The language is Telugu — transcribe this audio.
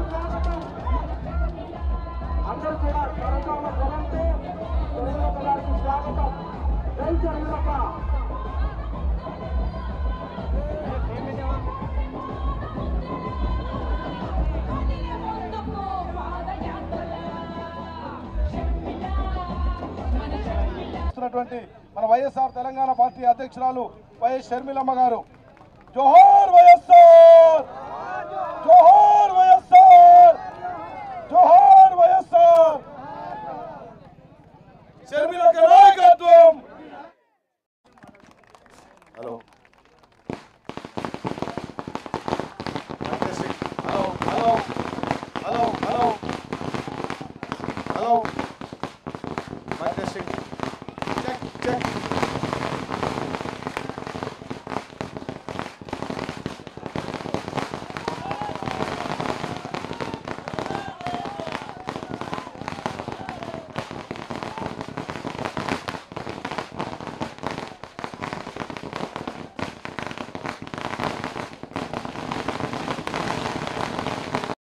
అందరూ కూడా తెలంగాణ పొలంతో తెలంగాణ గారికి స్వాగతం. జై తెలంగాణ. మన వైఎస్ఆర్ తెలంగాణ పార్టీ అధ్యక్షురాలు వైఎస్ షర్మిలమ్మ గారు. జోహార్ వైఎస్ఆర్, జోహార్ వైఎస్ఆర్, జోహార్ వైఎస్ఆర్. షర్మిలమ్మ